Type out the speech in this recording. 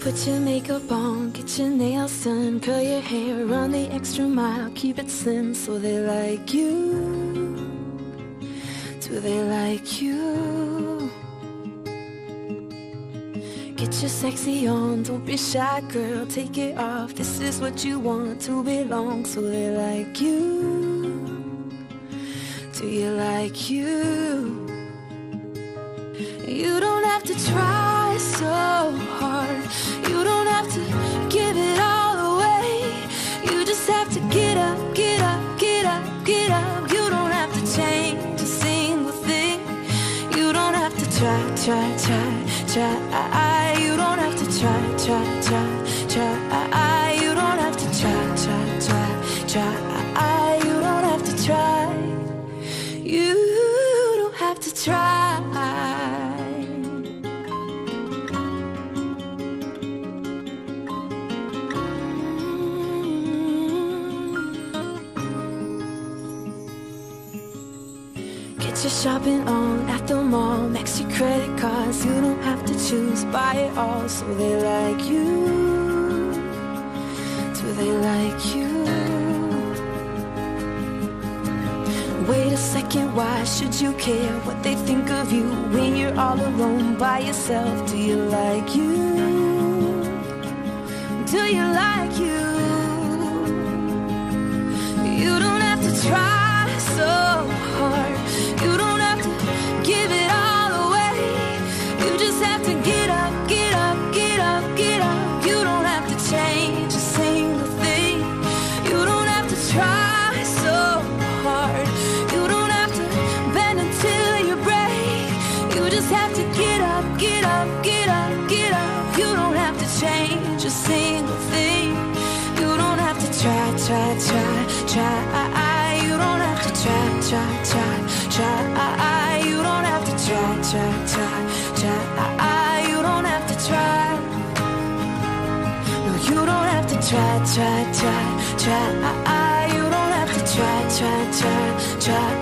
Put your makeup on, get your nails done, curl your hair, run the extra mile, keep it slim so they like you. Do they like you? Get your sexy on, don't be shy, girl, take it off. This is what you want, to belong, so they like you. Do you like you? You don't have to try so hard. You don't have to give it all away. You just have to get up, get up, get up, get up. You don't have to change a single thing. You don't have to try. You don't have to try. You don't have to try. You don't have to try. You don't have to try. Get your shopping on at the mall, max your credit cards. You don't have to choose, buy it all, so they like you. Do they like you? Wait a second, why should you care what they think of you when you're all alone by yourself? Do you like you? Do you like you? You don't have to try so hard. You don't have to give it all away. You just have to get up, get up, get up, get up. You don't have to change a single thing. You don't have to try so hard. You don't have to bend until you break. You just have to get up, get up, get up, get up. You don't have to change a single thing. You don't have to try. You don't have to try. You don't have to try. You don't have to try. No, you don't have to try. You don't have to try.